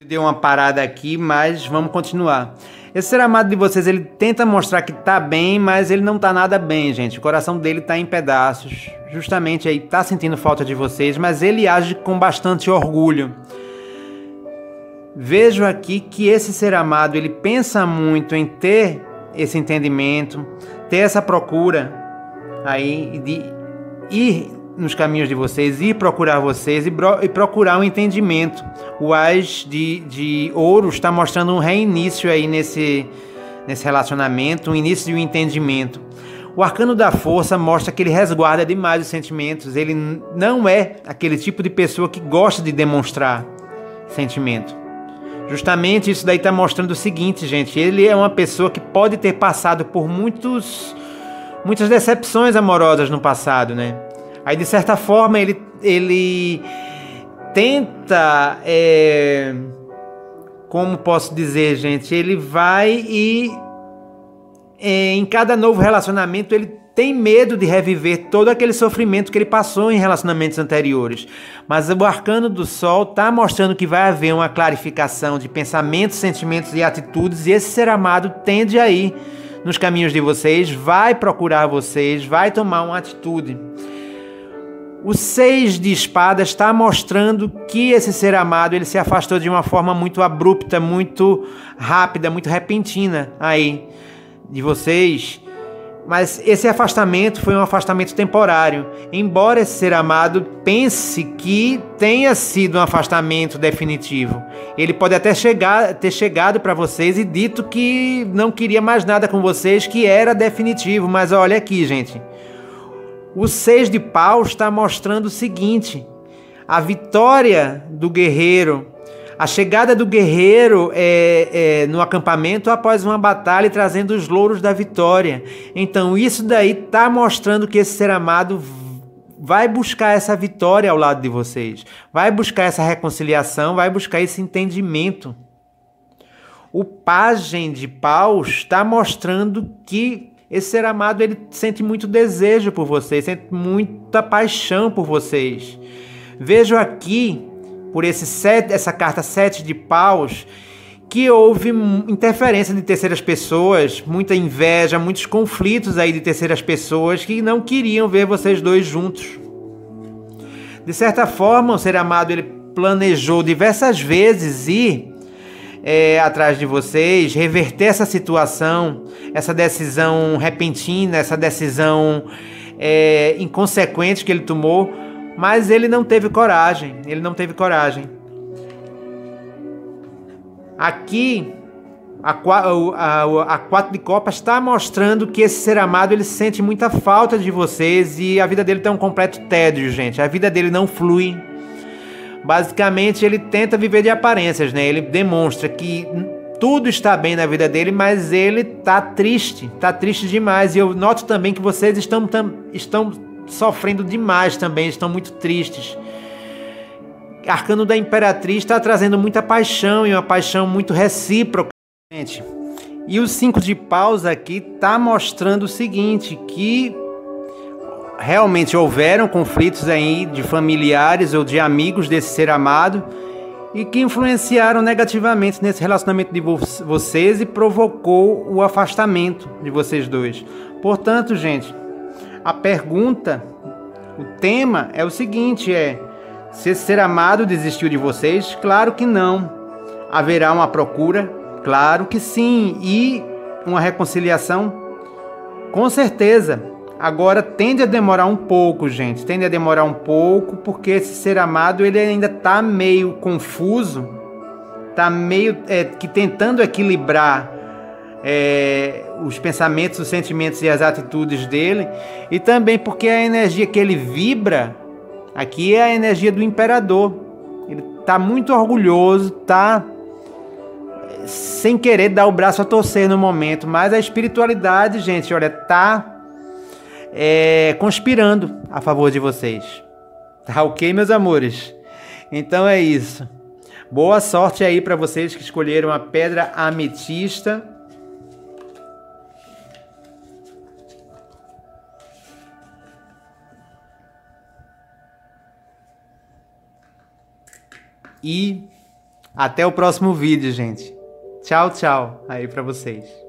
Deu uma parada aqui, mas vamos continuar. Esse ser amado de vocês, ele tenta mostrar que tá bem, mas ele não tá nada bem, gente. O coração dele tá em pedaços. Justamente aí tá sentindo falta de vocês, mas ele age com bastante orgulho. Vejo aqui que esse ser amado, ele pensa muito em ter esse entendimento, ter essa procura aí de ir nos caminhos de vocês, ir procurar vocês e procurar um entendimento. O As de Ouros está mostrando um reinício aí nesse relacionamento, um início de um entendimento. O Arcano da Força mostra que ele resguarda demais os sentimentos. Ele não é aquele tipo de pessoa que gosta de demonstrar sentimento. Justamente isso daí está mostrando o seguinte, gente. Ele é uma pessoa que pode ter passado por muitas decepções amorosas no passado, né? Aí, de certa forma, ele tenta, como posso dizer, gente, ele vai e em cada novo relacionamento ele tem medo de reviver todo aquele sofrimento que ele passou em relacionamentos anteriores. Mas o Arcano do Sol está mostrando que vai haver uma clarificação de pensamentos, sentimentos e atitudes, e esse ser amado tende a ir nos caminhos de vocês, vai procurar vocês, vai tomar uma atitude. O 6 de espadas está mostrando que esse ser amado ele se afastou de uma forma muito abrupta, muito rápida, muito repentina aí de vocês. Mas esse afastamento foi um afastamento temporário. Embora esse ser amado pense que tenha sido um afastamento definitivo. Ele pode até ter chegado para vocês e dito que não queria mais nada com vocês, que era definitivo. Mas olha aqui, gente. O 6 de paus está mostrando o seguinte: a vitória do guerreiro, a chegada do guerreiro no acampamento após uma batalha, trazendo os louros da vitória. Então isso daí está mostrando que esse ser amado vai buscar essa vitória ao lado de vocês, vai buscar essa reconciliação, vai buscar esse entendimento. O pajem de paus está mostrando que esse ser amado ele sente muito desejo por vocês, sente muita paixão por vocês. Vejo aqui, por essa carta 7 de paus, que houve interferência de terceiras pessoas, muita inveja, muitos conflitos aí de terceiras pessoas que não queriam ver vocês dois juntos. De certa forma, o ser amado ele planejou diversas vezes ir atrás de vocês, reverter essa situação, essa decisão repentina, essa decisão inconsequente que ele tomou, mas ele não teve coragem, Aqui, a 4 de copas está mostrando que esse ser amado ele sente muita falta de vocês e a vida dele tem um completo tédio, gente. A vida dele não flui. Basicamente, ele tenta viver de aparências, né? Ele demonstra que tudo está bem na vida dele, mas ele tá triste demais. E eu noto também que vocês estão sofrendo demais também, estão muito tristes. Arcano da Imperatriz está trazendo muita paixão, e uma paixão muito recíproca, gente. E o 5 de paus aqui está mostrando o seguinte, que realmente houveram conflitos aí de familiares ou de amigos desse ser amado e que influenciaram negativamente nesse relacionamento de vocês e provocou o afastamento de vocês dois. Portanto, gente, a pergunta, o tema é o seguinte, se esse ser amado desistiu de vocês? Claro que não. Haverá uma procura? Claro que sim. E uma reconciliação? Com certeza. Agora tende a demorar um pouco, gente. Tende a demorar um pouco, porque esse ser amado ele ainda está meio confuso, está meio que tentando equilibrar os pensamentos, os sentimentos e as atitudes dele, e também porque a energia que ele vibra aqui é a energia do imperador. Ele está muito orgulhoso, está sem querer dar o braço a torcer no momento, mas a espiritualidade, gente, olha, está conspirando a favor de vocês. Tá ok, meus amores? Então é isso. Boa sorte aí para vocês que escolheram a pedra ametista. E Até o próximo vídeo, gente. Tchau, tchau aí pra vocês.